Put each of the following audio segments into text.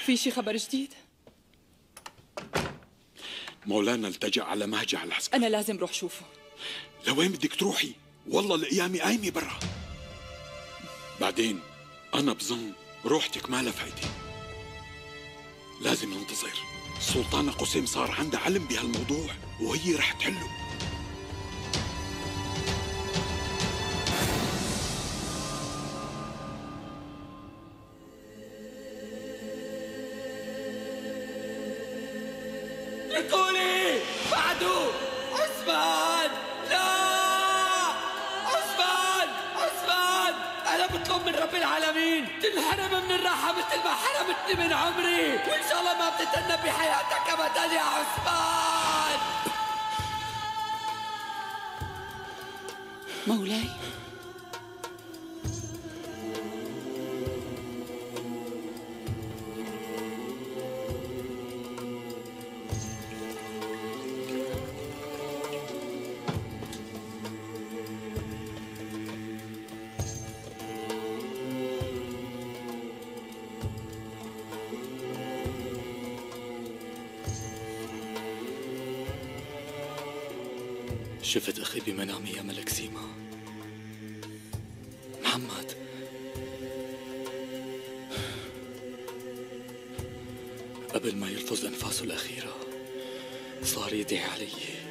في شي خبر جديد؟ مولانا التجأ على مهجع العسكر. أنا لازم روح شوفه. لوين بدك تروحي؟ والله الأيام قايمة برا. بعدين أنا بظن روحتك ما لها فايدة. لازم ننتظر. السلطانة قسم صار عندها علم بهالموضوع وهي رح تحله. اتركوني بعدو عثمان. لا عثمان، عثمان انا بطلب من رب العالمين تنحرم من الراحه مثل ما حرمتني من عمري، وان شاء الله ما بتتهنى بحياتك ابدا يا عثمان. مولاي شفت أخي بمنامي يا ملك سيما. محمد قبل ما يلفظ أنفاسه الأخيرة صار يدعي علي،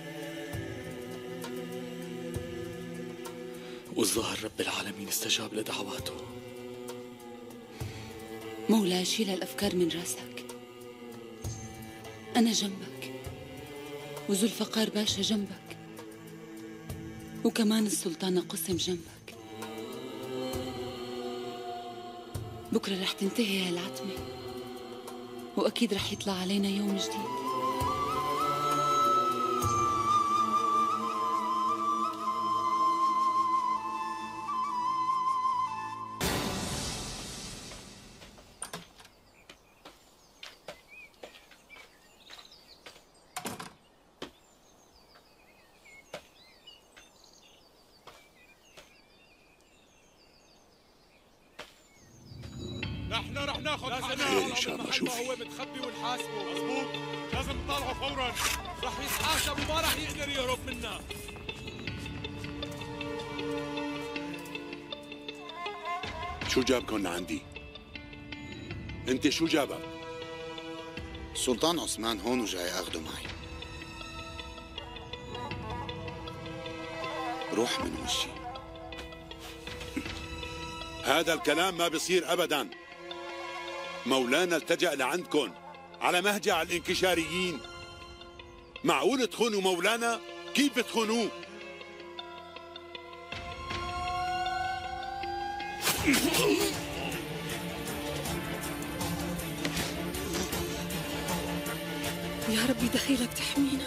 والظاهر رب العالمين استجاب لدعواته. مولاي شيل الأفكار من راسك. أنا جنبك، وذو الفقار باشا جنبك، وكمان السلطانة قسم جنبك. بكرة رح تنتهي هالعتمة، وأكيد رح يطلع علينا يوم جديد. نحن رح ناخذ خير إن شاء الله. شوفي هو متخبي ونحاسبه. مضبوط، لازم نطلعه فورا. رح يتحاسب وما رح يقدر يهرب منا. شو جابكن عندي؟ انت شو جابك؟ السلطان عثمان هون وجاي اخده معي. روح من وشي. هذا الكلام ما بيصير ابدا. مولانا التجأ لعندكن على مهجع الانكشاريين. معقول تخونوا مولانا؟ كيف بتخونوه؟ يا ربي دخيلك تحمينا.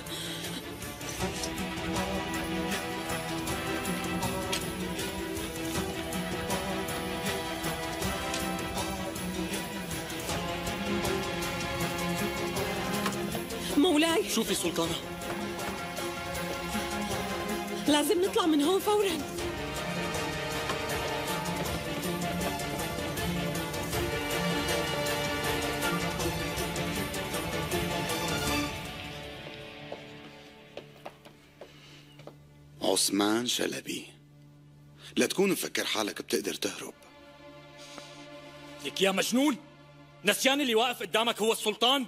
مولاي شوفي سلطانة، لازم نطلع من هون فورا. عثمان شلبي، لا تكون مفكر حالك بتقدر تهرب. لك يا مجنون، نسيان اللي واقف قدامك هو السلطان؟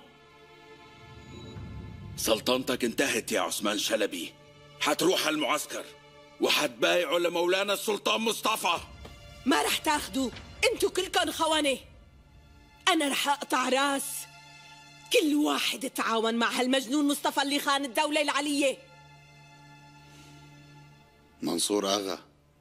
سلطنتك انتهت يا عثمان شلبي. حتروح المعسكر وحتبايعوا لمولانا السلطان مصطفى. ما رح تاخدوا، انتوا كلكم خوانة. انا رح اقطع راس كل واحد تعاون مع هالمجنون مصطفى اللي خان الدولة العلية. منصور اغا،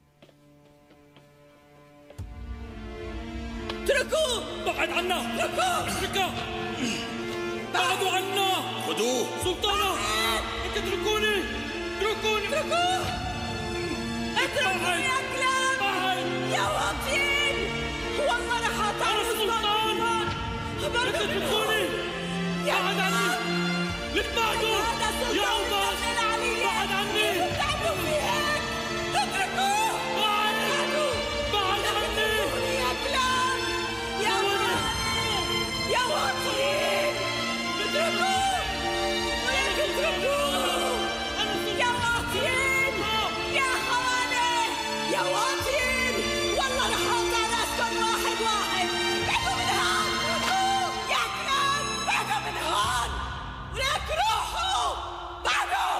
اتركوه. بعد عنا، اتركوه. بعدوا عنا. خذوه. سلطانة اتركوني، اتركوني. اتركوه. اتركوه يا كلاب يا واطيين. والله رح اقطع السلطان. اتركوني. بعد عني. لك بعدوا يا عباس. بعد عني. بتعملوا في هيك. اتركوه. بعد عني يا كلاب يا واطي. يا واطين والله رح اقطع راسكم واحد واحد. بعدوا من هون يا كلاب، بعدوا من هون ولك روحوا. بعدوا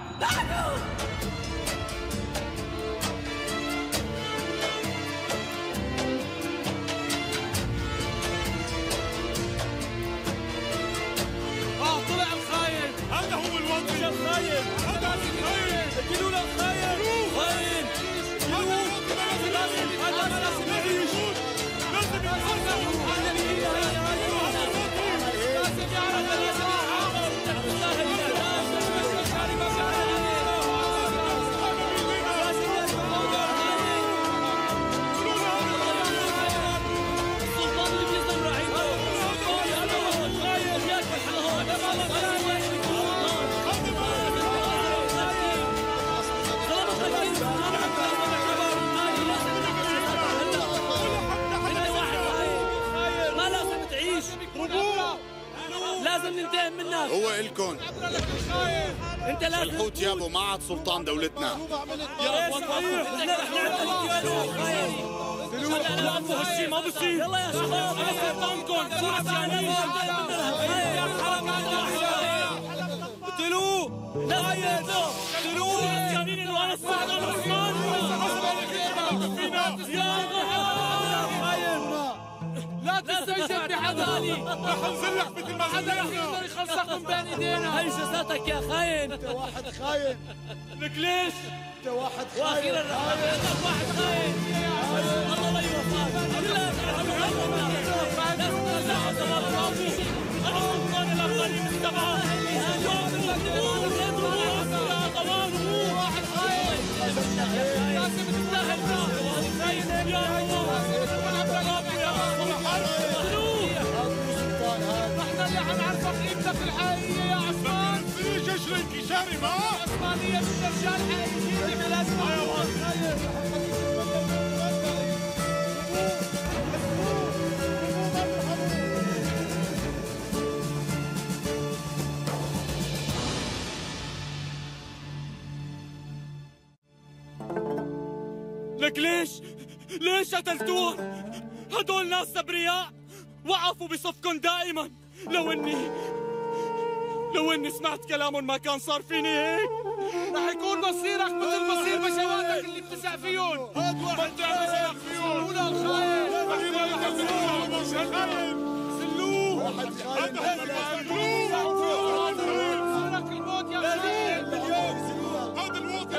طلع الخاين. هذا هو الوطني. الخاين هذا الخاين. اقتلوا له الخاين. خاين هذا الوطني. لازم يعيش. لازم يتحرر. لازم يعرف. لازم لازم ننتهي منك. هو إلكن انت لازم الحوت يابو ما عاد سلطان دولتنا. يا صحيح احنا رح نعمل هالشيء ما بصير. يلا يا شباب انا سلطانكم. شو عشانين قتلوه. لا قتلوه عشانين انه انا السلطان عثمان. لا تستيقظ بحدا. رح نزلك مثل ما حدا يقدر يخلصك من بين ايدينا. هي جزاتك يا خاين. انت واحد خاين. لك ليش؟ انت واحد خاين. واخيرا رح اخذك واحد خاين. الله لا يوفقك. لا السلطان الافضل من السبعه. واحد خاين. لازم تستاهل. خاين يا احنا اللي حنعرفك قيمتك الحقيقيه يا عثمان. في جيش الانكشاري ما عثمانيه من الرجال حقيقيين بلازم. لك ليش قتلتوهم؟ هدول ناس ابرياء وقفوا بصفكم دائما. لو اني سمعت كلامهم ما كان صار فيني هيك. رح يكون مصيرك مثل مصير بشواتك اللي بتسع فيهم. هاد واحد بتسع فيهم. سلوه الخاين. سلوه. واحد خاين. سلوك الموت يا خاين. هذا الوطن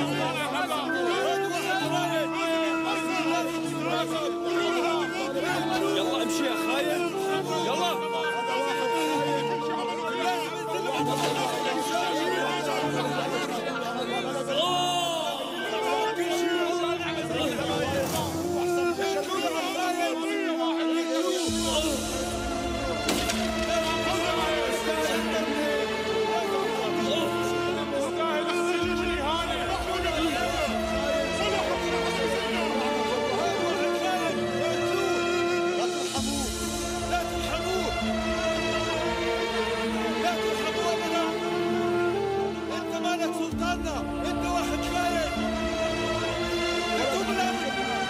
يلا امشي يا خاين. يلا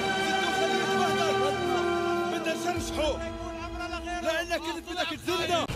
لأنك كنت بدك تذلنا.